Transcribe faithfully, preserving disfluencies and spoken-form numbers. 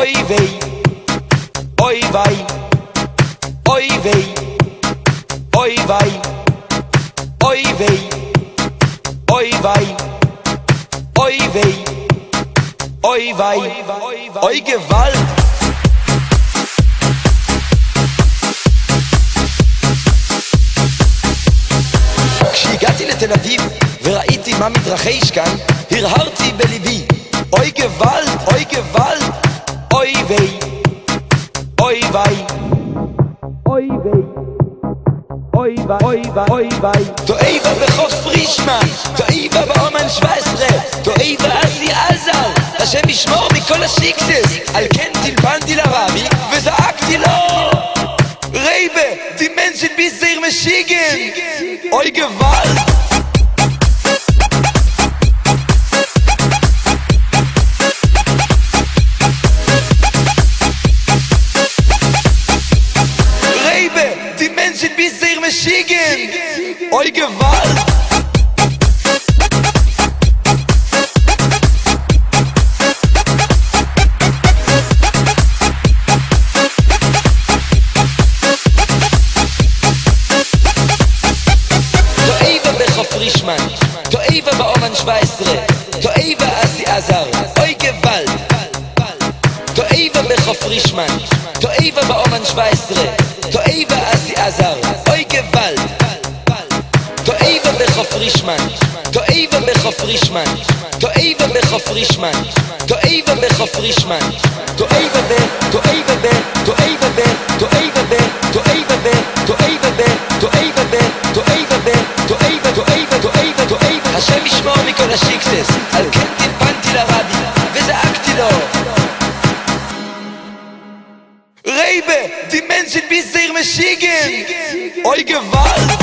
Oi wei, oi wei, oi wei, oi wei, oi wei, oi wei, oi wei, oi wei, oi Givalt. כשהגעתי לתל אביב וראיתי מה מתרחש כאן, הרהרתי בליבי, אוי גוואלד, אוי גוואלד, אוי ווי, אוי ווי, אוי ווי, אוי ווי, אוי ווי, אוי ווי. תואיבה בחוף פרישמן, תואיבה באומן שבע עשרה, תואיבה אסי עזר, השם ישמור מכל השיקסס. על כן טלפנתי לרבי וזעקתי לו, רייבה, die Menschen bis ihr Maschigen, oi Givalt. Rebe, die Menschen bis ihr Maschigen, oi Givalt. פרישמן, תואיבה באומן שבע עשרה, תואיבה אסי עזר, אוי גוואלד. תואיבה בחוף פרישמן, תואיבה באומן שבע עשרה, תואיבה אסי עזר, אוי גוואלד. תואיבה בחוף פרישמן, תואיבה בחוף פרישמן, תואיבה בחוף פרישמן, תואיבה בחוף פרישמן, תואיבה ב, תואיבה ב, תואיבה ב, תואיבה ב, תואיבה ב, תואיבה ב, תואיבה ב, תואיבה ב, תואיבה, תואיבה, תואיבה, תואיבה. השם ישמור מכל השיקסס. על כן טלפנתי לרבי וזעקתי לו, רייבה, die Menschen bis ihr Maschigen, oi Givalt.